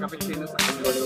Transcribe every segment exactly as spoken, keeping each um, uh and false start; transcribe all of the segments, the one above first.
cappuccino sa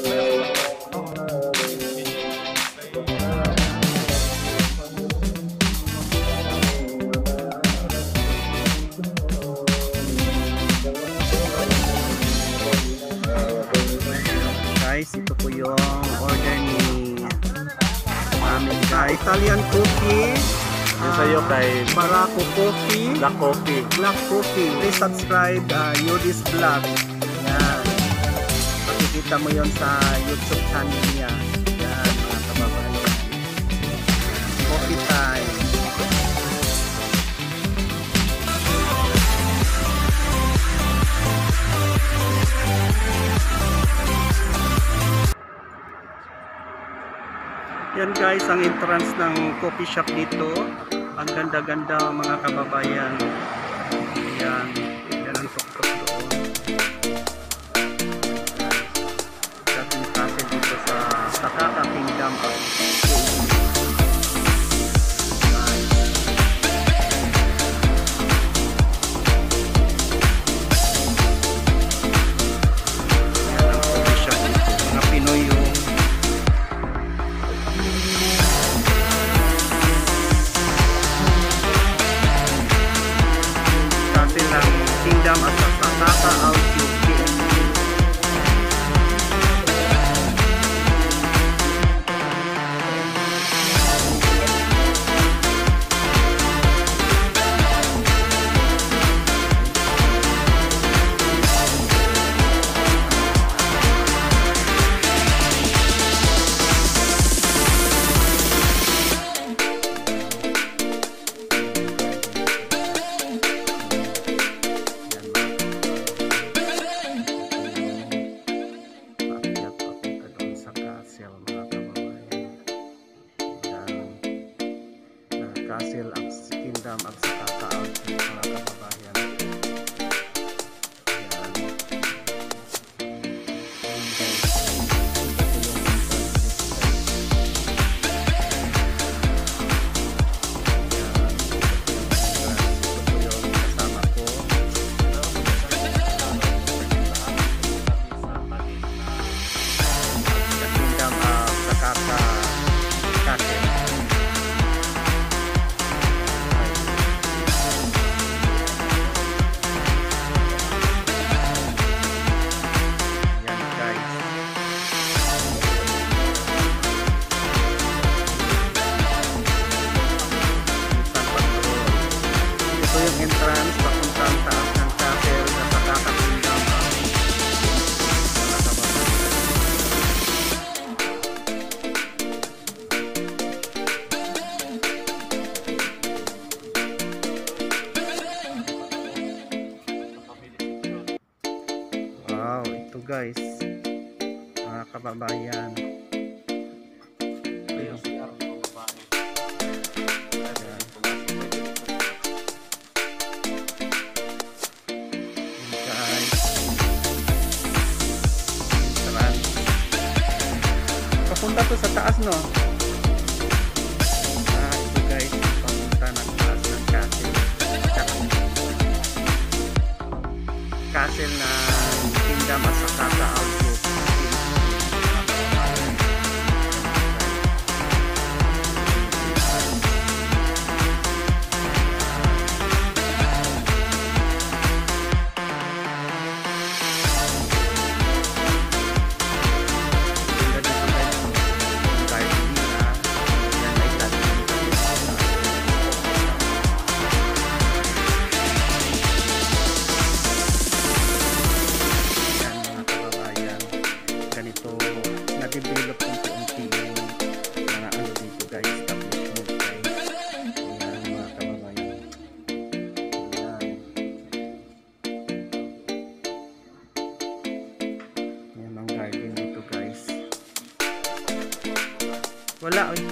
guys, ito po yung order ni amin guys. Italian coffee. Yung sa'yo kay Barako coffee. Black Coffee. Black coffee. Please subscribe uh, Yudis Vlog. Yan. Makikita mo yon sa YouTube channel niya. Yan mga kababayan. Coffee time. Yan guys, ang entrance ng coffee shop dito. Ang ganda-ganda mga kababayan. Yan, yan ang tuktok doon. Dating kasi dito sa Sakaka Kingdom. Yan ang coffee shop dito. Mga Pinoy yung Kingdom at sa Sakaka Aljouf. Castle ang Kingdom at Sakaka Aljouf mga kababayan. Entrance papuntang taas ng castle sa Sakaka Kingdom. Wow, ito guys mga kababayan. Papunta to sa taas, no? Ah, ito guys, papunta ng taas ng castle. Castle ng Kingdom at Sakaka Aljouf. Na-develop unti-unti yung mga ano dito guys, establishment guys. Ayan mga kababayan. Ayan. Ayan ang garden dito guys. Wala eh.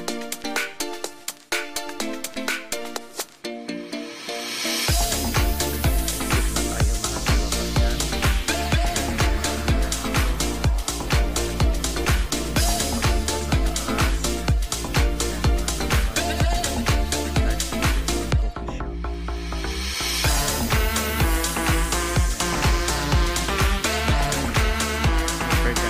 Super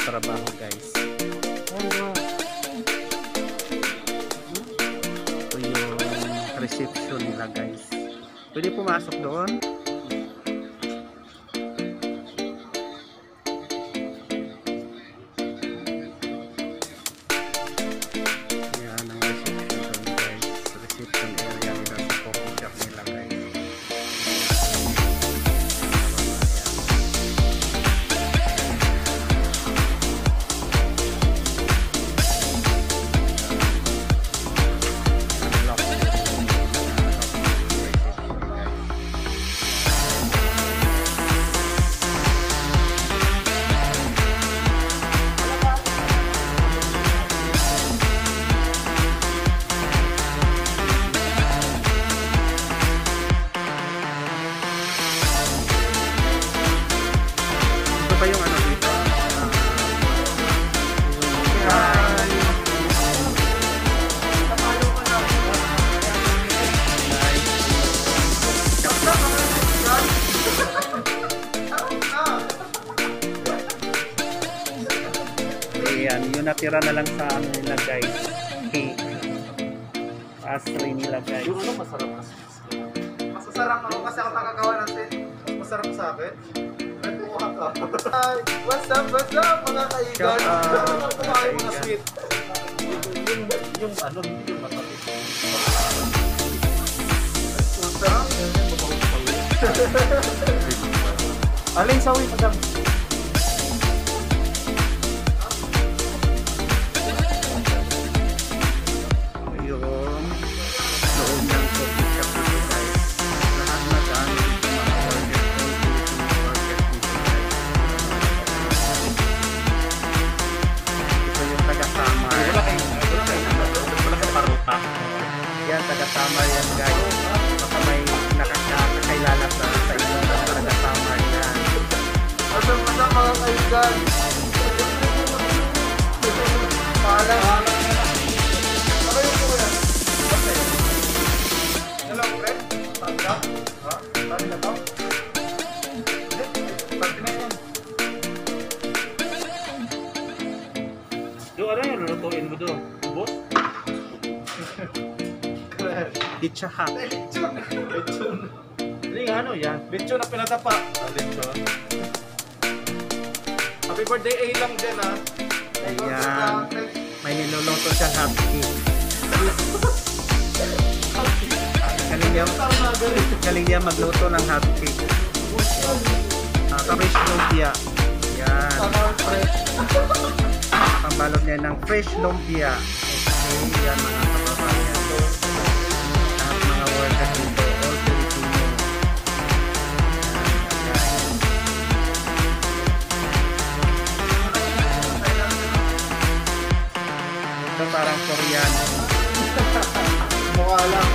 trabaho guys. Ito yung reception nila guys. Pwede pumasok doon. Yan ang reception doon guys. Reception area nila sa coffee shop nila guys. Pa yung ano dito. Ayan, yung natira na lang sa ano nila guys. Cake. Pastry nila guys. Yung ano masarap kasi. Masasarap ako kasi ako nakagawa ng sin. Mas masarap sa akin. Nagkuha ka. Hi! What's up? What's up mga kaigan? Ano kumain mga sweet? Yung, yung ano, yung masarap. Aling sawi padang. Yung loob ng coffee shop dito guys. Lahat na daan dito mga workers, all Filipino workers dito guys. Ito yung taga-Samar. Wala kayo, wala kayo, wala kayo paruta. Yan, taga-Samar yan guys. Baka may nakakakilala sa sa inyo na taga-Samar yan. Masam masam mga kaigan. Paalam. Ano yung po yan? Hello, friend? Tanda? Ha? Tanda na to? Tanda na yan. Yung ano yung lulutuin mo doon? Boss? Pizza Hut. Lechon. Lechon. Hindi nga ano yan. Lechon na pinatapa. Ah, lechon. Happy birthday A lang din ha. Ayan. May niluluto siyang hot cake. Galing niya, galing niya magluto ng hot cake. Uh, fresh lumpia. Yan. Pambalot niya ng fresh lumpia. Okay, yan mga kababayan. Lahat mga workers dito, all Filipino. Ito parang Korean. Mukha lang.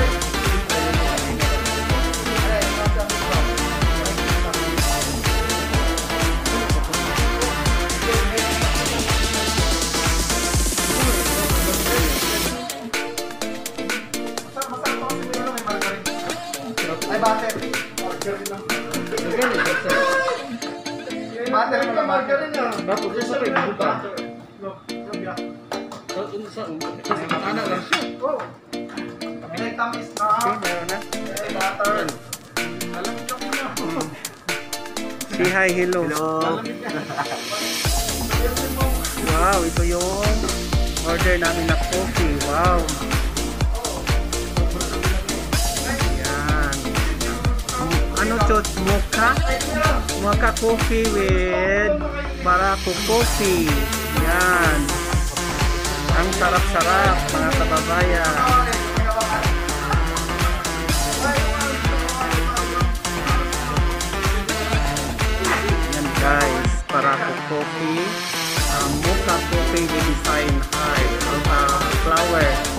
Ay, battery. Margarine lang. Battery lang, margarine lang. Bakit ko sa rin? Buta. Ano lang siya? Oh. May tamis na. Okay, meron na. May butter. Alam ko na. Say hi, hello. Wow, ito yung order namin na coffee. Wow. Yan. Ano to? Mocha? Mocha coffee with Barako coffee. Yan. Ang sarap-sarap mga kababayan. Yan guys, Barako coffee. Um, mocha coffee with design high. Ang uh, flower.